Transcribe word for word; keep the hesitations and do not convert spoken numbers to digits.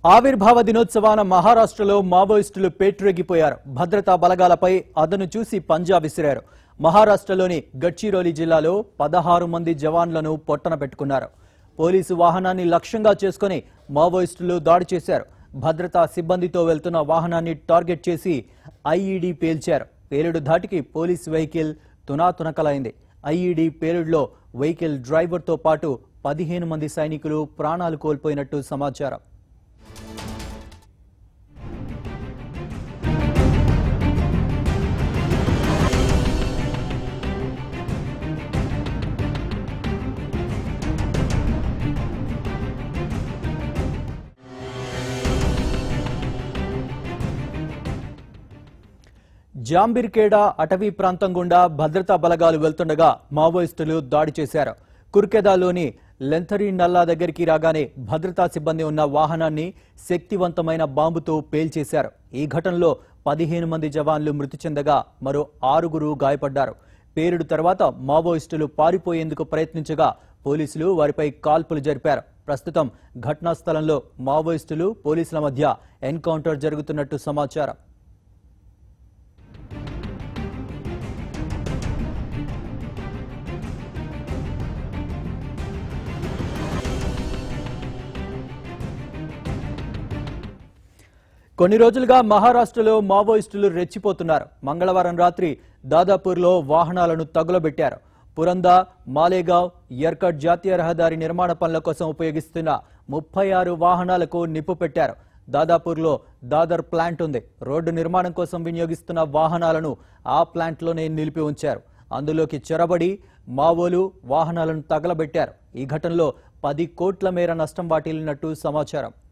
ఆవిర్భావ దినోత్సవాన మహారాష్ట్రలో మావోయిస్టులు పేట్రెగిపోయారు. భద్రతా బలగాలపై అదను చూసి పంజా విసిరారు. మహారాష్ట్రలోని గడ్చిరోలి జిల్లాలో పదహారు మంది జవాన్లను పొట్టన పెట్టుకున్నారు. పోలీసు వాహనాన్ని లక్ష్యంగా చేసుకుని మావోయిస్టులు దాడి చేశారు. భద్రతా సిబ్బందితో వెళ్తున్న వాహనాన్ని టార్గెట్ చేసి ఐఈడీ పేల్చారు. పేలుడు ధాటికి పోలీస్ వెహికల్ తునాతునకలైంది. ఐఈడీ పేలుడులో వెహికల్ డ్రైవర్తో పాటు పదిహేను మంది సైనికులు ప్రాణాలు కోల్పోయినట్టు సమాచారం. జాంబిర్కేడా అటవీ ప్రాంతం గుండా భద్రతా బలగాలు వెళ్తుండగా మావోయిస్టులు దాడి చేశారు. కుర్కెదాలోని లెంథరీ నల్లా దగ్గరికి రాగానే భద్రతా సిబ్బంది ఉన్న వాహనాన్ని శక్తివంతమైన బాంబుతో పేల్చేశారు. ఈ ఘటనలో పదిహేను మంది జవాన్లు మృతి చెందగా మరో ఆరుగురు గాయపడ్డారు. పేలుడు తర్వాత మావోయిస్టులు పారిపోయేందుకు ప్రయత్నించగా పోలీసులు వారిపై కాల్పులు జరిపారు. ప్రస్తుతం ఘటనా స్థలంలో మావోయిస్టులు పోలీసుల మధ్య ఎన్కౌంటర్ జరుగుతున్నట్టు సమాచారం. కొన్ని రోజులుగా మహారాష్ట్రలో మావోయిస్టులు రెచ్చిపోతున్నారు. మంగళవారం రాత్రి దాదాపూర్లో వాహనాలను తగులబెట్టారు. పురందా, మాలేగావ్, యర్కట్ జాతీయ రహదారి నిర్మాణ పనుల కోసం ఉపయోగిస్తున్న ముప్పై ఆరు వాహనాలకు నిప్పు పెట్టారు. దాదాపూర్లో దాదర్ ప్లాంట్ ఉంది. రోడ్డు నిర్మాణం కోసం వినియోగిస్తున్న వాహనాలను ఆ ప్లాంట్లోనే నిలిపి ఉంచారు. అందులోకి చొరబడి మావోలు వాహనాలను తగలబెట్టారు. ఈ ఘటనలో పది కోట్ల మేర నష్టం వాటిల్లినట్టు సమాచారం.